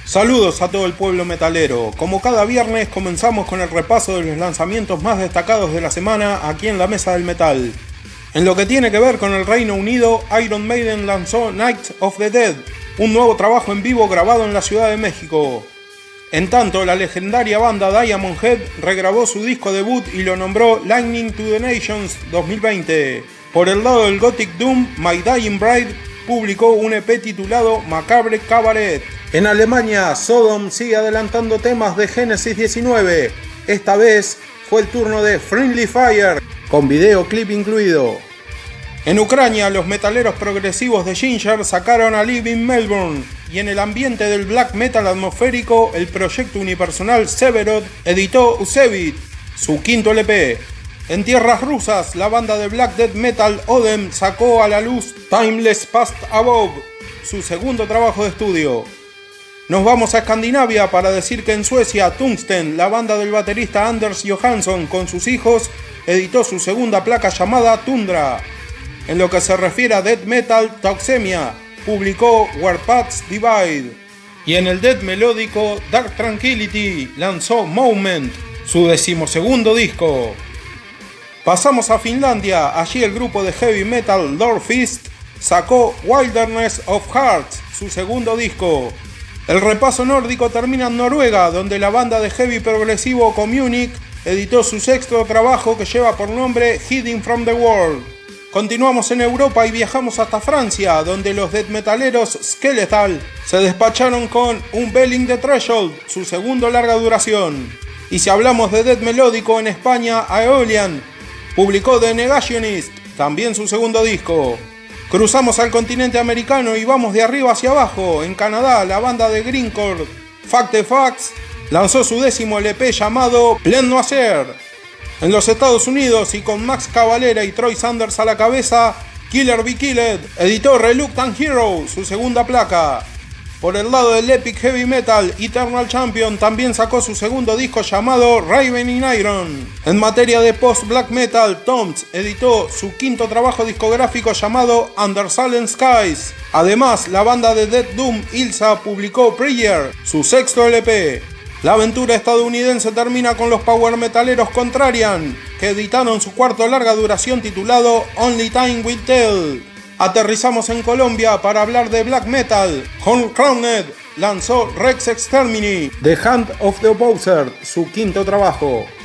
Saludos a todo el pueblo metalero. Como cada viernes comenzamos con el repaso de los lanzamientos más destacados de la semana aquí en la Mesa del Metal. En lo que tiene que ver con el Reino Unido, Iron Maiden lanzó Night of the Dead, un nuevo trabajo en vivo grabado en la Ciudad de México. En tanto, la legendaria banda Diamond Head regrabó su disco debut y lo nombró Lightning to the Nations 2020. Por el lado del Gothic Doom, My Dying Bride publicó un EP titulado Macabre Cabaret. En Alemania, Sodom sigue adelantando temas de Genesis 19. Esta vez fue el turno de Friendly Fire, con videoclip incluido. En Ucrania, los metaleros progresivos de Ginger sacaron a Live in Melbourne, y en el ambiente del black metal atmosférico, el proyecto unipersonal Severod editó Usevit, su quinto LP. En tierras rusas, la banda de black death metal Odem sacó a la luz Timeless Past Above, su segundo trabajo de estudio. Nos vamos a Escandinavia para decir que en Suecia, Tungsten, la banda del baterista Anders Johansson con sus hijos, editó su segunda placa llamada Tundra. En lo que se refiere a death metal, Toxemia publicó Where Paths Divide. Y en el death melódico, Dark Tranquility lanzó Moment, su decimosegundo disco. Pasamos a Finlandia. Allí el grupo de heavy metal Lord Fist sacó Wilderness of Hearts, su segundo disco. El repaso nórdico termina en Noruega, donde la banda de heavy progresivo Communic editó su sexto trabajo que lleva por nombre Hidden from the World. Continuamos en Europa y viajamos hasta Francia, donde los death metaleros Skeletal se despacharon con Unveiling the Threshold, su segundo larga duración. Y si hablamos de death melódico, en España, Aeolian publicó The Negationist, también su segundo disco. Cruzamos al continente americano y vamos de arriba hacia abajo. En Canadá, la banda de grindcore Fact the Facts lanzó su décimo LP llamado Plein Noir. En los Estados Unidos, y con Max Cavalera y Troy Sanders a la cabeza, Killer Be Killed editó Reluctant Hero, su segunda placa. Por el lado del epic heavy metal, Eternal Champion también sacó su segundo disco llamado Raven in Iron. En materia de post-black metal, Toms editó su quinto trabajo discográfico llamado Under Silent Skies. Además, la banda de Death Doom Ilsa publicó Prayer, su sexto LP. La aventura estadounidense termina con los power metaleros Contrarian, que editaron su cuarto larga duración titulado Only Time Will Tell. Aterrizamos en Colombia para hablar de black metal. Horncrowned lanzó Rex Extermini, The Hand of the Opposer, su quinto trabajo.